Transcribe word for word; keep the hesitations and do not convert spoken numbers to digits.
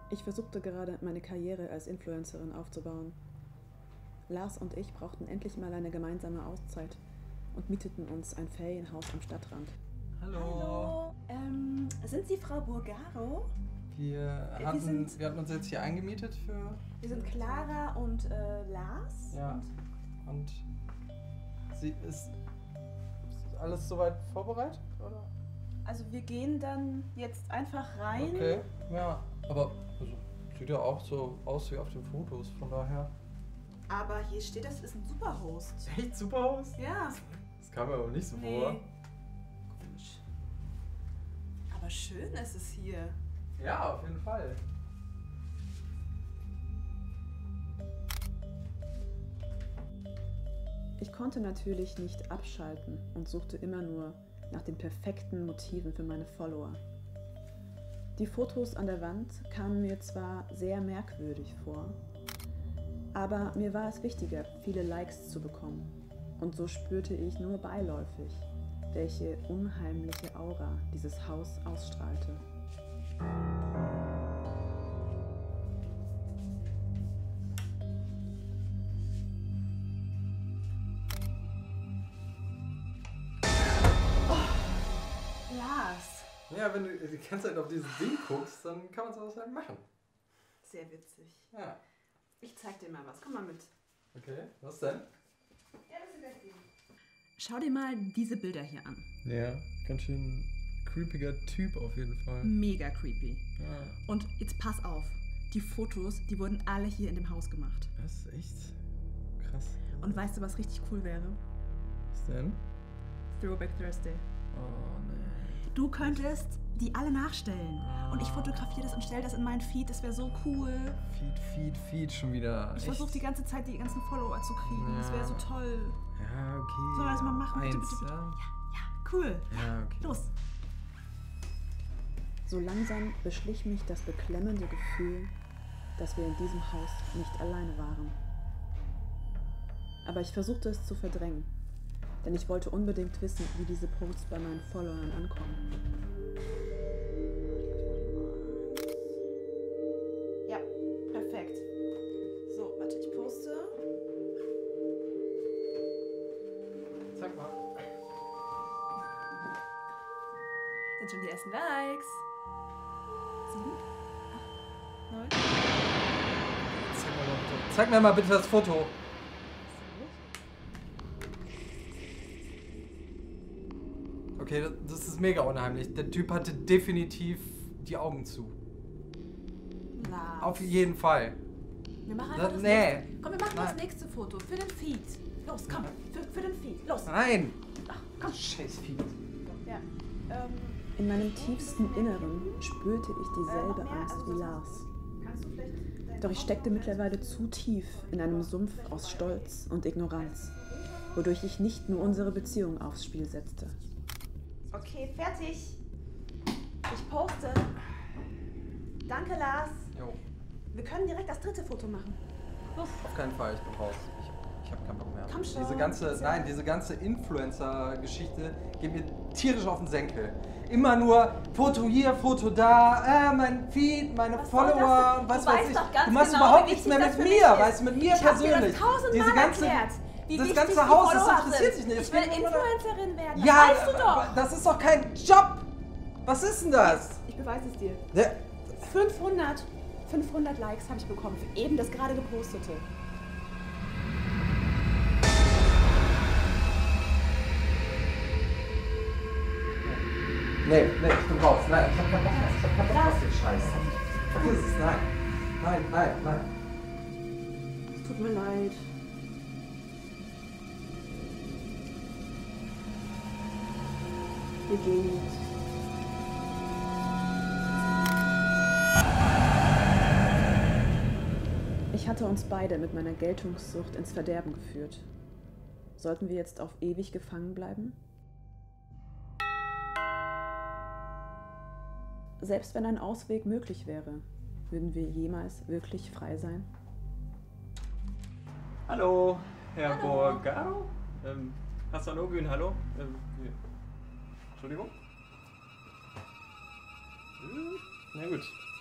Ich versuchte gerade, meine Karriere als Influencerin aufzubauen. Lars und ich brauchten endlich mal eine gemeinsame Auszeit und mieteten uns ein Ferienhaus am Stadtrand. Hallo. Hallo. Ähm, sind Sie Frau Burgaro? Wir Wir hatten, sind- wir hatten uns jetzt hier eingemietet für... Wir sind Clara und äh, Lars. Ja. Und Und sie ist, ist alles soweit vorbereitet, oder? also wir gehen dann jetzt einfach rein. Okay, ja. Aber also, sieht ja auch so aus wie auf den Fotos, von daher. Aber hier steht, das ist ein Superhost. Echt super aus? Ja. Das kam mir aber nicht so Nee. vor. Komisch. Aber schön ist es hier. Ja, auf jeden Fall. Ich konnte natürlich nicht abschalten und suchte immer nur nach den perfekten Motiven für meine Follower. Die Fotos an der Wand kamen mir zwar sehr merkwürdig vor, aber mir war es wichtiger, viele Likes zu bekommen. Und so spürte ich nur beiläufig, welche unheimliche Aura dieses Haus ausstrahlte. Lars. Ja, wenn du die ganze Zeit auf dieses Ding guckst, dann kann man sowas halt machen. Sehr witzig. Ja. Ich zeig dir mal was. Komm mal mit. Okay, was denn? Ja, das ist gleich die. Schau dir mal diese Bilder hier an. Ja, ganz schön creepiger Typ auf jeden Fall. Mega creepy. Ja. Und jetzt pass auf. Die Fotos, die wurden alle hier in dem Haus gemacht. Das ist echt krass. Und weißt du, was richtig cool wäre? Was denn? Throwback Thursday. Oh, nee. Du könntest die alle nachstellen. Und ich fotografiere das und stelle das in meinen Feed. Das wäre so cool. Feed, Feed, Feed schon wieder. Ich Echt? versuche die ganze Zeit, die ganzen Follower zu kriegen. Das wäre so toll. Ja, okay. Sollen wir das mal machen? Bitte, Eins, bitte, bitte. ja? Ja, cool. Ja, okay. Los. So langsam beschlich mich das beklemmende Gefühl, dass wir in diesem Haus nicht alleine waren. Aber ich versuchte es zu verdrängen, denn ich wollte unbedingt wissen, wie diese Posts bei meinen Followern ankommen. Ja, perfekt. So, warte, ich poste. Sag mal. Sind schon die ersten Likes. Sieben, acht, neun. Zeig mir mal bitte. Zeig mir mal bitte das Foto. Okay, das- das ist mega unheimlich. Der Typ hatte definitiv die Augen zu. Lars. Auf jeden Fall. Wir machen Da- einfach das nee. nächste. Komm, wir machen das Nein. nächste Foto für den Feed. Los, komm, für, für den Feed. Los. Nein! Ach, komm. Scheiß Feed. Ja. Ähm, In meinem tiefsten Inneren spürte ich Äh, noch dieselbe mehr? Angst Also wie was- Lars. kannst du vielleicht dein Doch ich steckte mittlerweile zu tief in einem Sumpf aus Stolz und Ignoranz, wodurch ich nicht nur unsere Beziehung aufs Spiel setzte. Okay, fertig. Ich poste. Danke, Lars. Jo, Wir können direkt das dritte Foto machen. Los. auf keinen Fall, ich bin raus. Ich, ich hab keinen Bock mehr. Komm schon. Diese ganze, nein, diese ganze Influencer-Geschichte geht mir tierisch auf den Senkel. Immer nur Foto hier, Foto da, äh, mein Feed, meine Was soll Follower, das was denn? Du weiß weißt ich. doch ganz du machst genau, überhaupt wie nichts wichtig mehr das mit für mir, mich ist. weißt du, mit mir Ich hab dir persönlich. das tausendmal Diese ganze, erklärt, wie das wichtig ganze die Haus, das Follower interessiert sind. dich nicht. Es Ich will geht nur da- Influencerin werden. Ja, das weißt du doch. aber das ist doch kein Job. Was ist denn das? Ich beweise es dir. Der, fünfhundert, fünfhundert Likes habe ich bekommen für eben das gerade gepostete. nee, nee, ich bin raus. Nein, ich hab keinen Bock mehr. Ich hab keinen Bock auf den Scheiß. Vergiss es, nein. Nein, nein, nein. Es tut mir leid. Wir gehen jetzt. Ich hatte uns beide mit meiner Geltungssucht ins Verderben geführt. Sollten wir jetzt auf ewig gefangen bleiben? Selbst wenn ein Ausweg möglich wäre, würden wir jemals wirklich frei sein? Hallo, Herr Hallo. Borgaro? Ähm, Hassanogün, hallo? Ähm, hier. Entschuldigung? Hm, na gut,